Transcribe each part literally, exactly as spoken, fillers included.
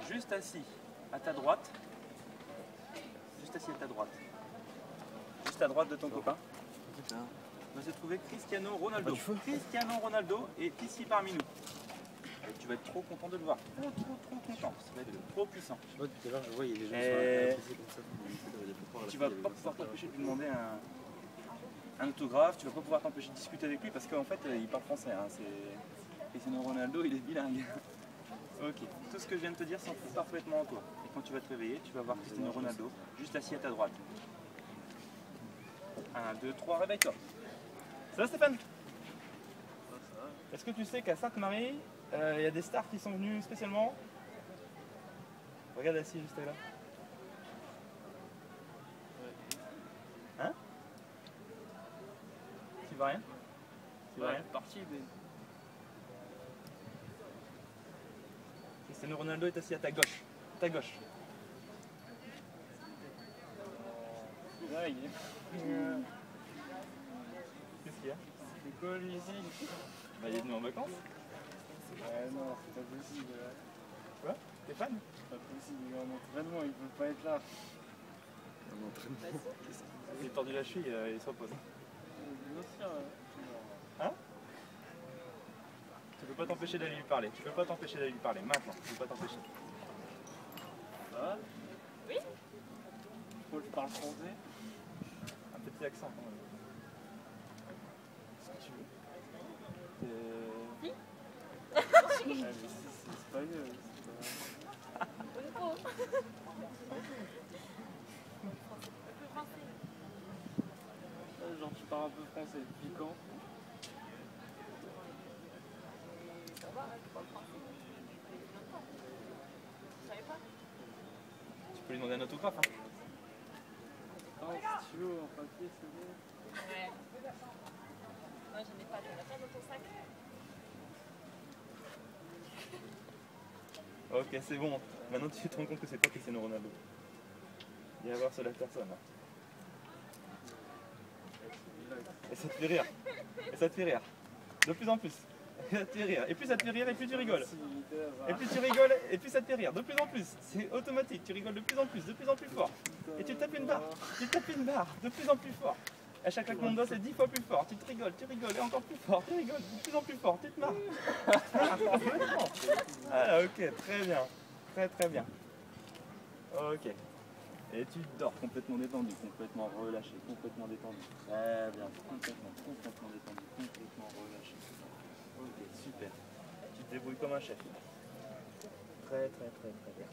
juste assis à ta droite. Juste assis à ta droite. Juste à droite de ton copain. On va se trouver Cristiano Ronaldo. Cristiano Ronaldo est ici parmi nous. Et tu vas être trop content de le voir. Trop, trop, trop content. Ça va être trop puissant. Je vois, tout à l'heure, je vois, il y a des gens Et... qui sont comme ça. Tu vas pas pouvoir t'empêcher de lui demander un, un autographe. Tu vas pas pouvoir t'empêcher de discuter avec lui parce qu'en fait, il parle français. Hein. Cristiano Ronaldo, il est bilingue. Ok. Tout ce que je viens de te dire s'en fout parfaitement en toi. Et quand tu vas te réveiller, tu vas voir Cristiano Ronaldo juste assis à ta droite. un, deux, trois, réveille-toi. Ça va Stéphane? Est-ce que tu sais qu'à Sainte-Marie, il euh, y a des stars qui sont venus spécialement? Regarde assis juste là. Hein? Tu vois rien? Tu vois rien? Parti, mais... Cristiano Ronaldo est assis à ta gauche. À ta gauche. Là, il est... Qu'est-ce qu'il y a? C'est quoi lui ici? Bah, il est venu en vacances. Ouais, non, c'est pas possible. Quoi? Stéphane? C'est pas possible, il est en entraînement, il peut pas être là. En entraînement? Il est tordu la cheville, euh, il se repose. Bien sûr. Hein? Tu peux pas t'empêcher d'aller lui parler. Tu peux pas t'empêcher d'aller lui parler. Maintenant, tu peux pas t'empêcher. Ça va? Oui. Faut que je parle français? Un petit accent quand même. Ce que tu veux. Oui. Ah, mais c'est pas mieux. Genre tu parles un peu français, depuis quand? Tu peux lui demander un autographe. Hein. Ah, un stylo en papier, c'est bon. Ouais. Moi j'en ai pas, t'en as pas dans ton sac? Ok, c'est bon. Maintenant tu te rends compte que c'est pas Cristiano Ronaldo. Viens voir sur la personne. Et ça te fait rire. Et ça te fait rire. De plus en plus. Et ça te fait rire. Et plus ça te fait rire, et plus tu rigoles. Et plus tu rigoles, et plus ça te fait rire. De plus en plus. C'est automatique. Tu rigoles de plus en plus, de plus en plus fort. Et tu tapes une barre. Tu tapes une barre. De plus en plus fort. À chaque claquement de doigts, c'est dix fois plus fort. Tu te rigoles, tu rigoles, et encore plus fort. Tu rigoles de plus en plus fort. Tu te marres. Ah, ok, très bien. Très très bien. Ok. Et tu dors complètement détendu, complètement relâché, complètement détendu. Très bien, complètement, complètement détendu, complètement relâché. Ok, super. Tu te débrouilles comme un chef. Très très très très bien.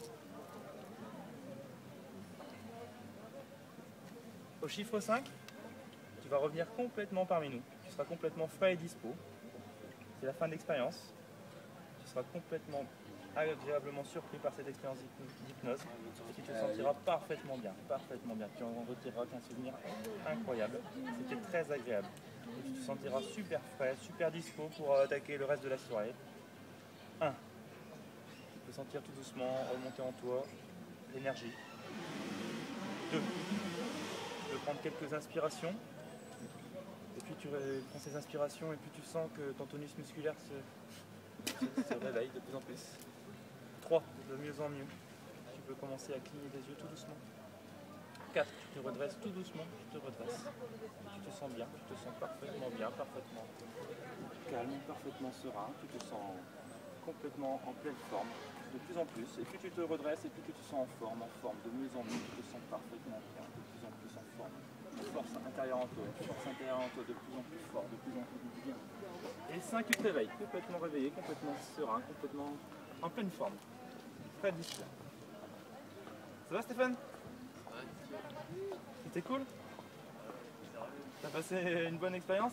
Au chiffre cinq, tu vas revenir complètement parmi nous. Tu seras complètement frais et dispo. C'est la fin de l'expérience. Tu seras complètement agréablement surpris par cette expérience d'hypnose et tu te sentiras parfaitement bien, parfaitement bien. Tu en retireras qu'un souvenir incroyable. C'était très agréable. Et tu te sentiras super frais, super dispo pour attaquer le reste de la soirée. un. Tu peux sentir tout doucement remonter en toi l'énergie. deux. Tu peux prendre quelques inspirations. Et puis tu prends ces inspirations et puis tu sens que ton tonus musculaire se, se, se réveille de plus en plus. trois. De mieux en mieux. Tu peux commencer à cligner les yeux tout doucement. quatre. Tu te redresses tout doucement. Tu te redresses. Tu te sens bien. Tu te sens parfaitement bien, parfaitement calme, parfaitement serein. Tu te sens complètement en pleine forme. De plus en plus. Et puis tu te redresses et puis tu te sens en forme, en forme. De mieux en mieux. Tu te sens parfaitement bien. De plus en plus en forme. Une force intérieure en toi. Une force intérieure en toi. De plus en plus fort. De plus en plus bien. Et cinq. Tu te réveilles. Complètement réveillé. Complètement serein. Complètement en pleine forme. Très discret. Ça va Stéphane? C'était cool? T'as passé une bonne expérience?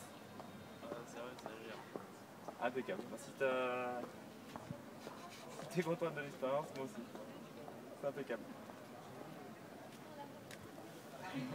Impeccable. Si t'es content de l'expérience, moi aussi. C'est impeccable.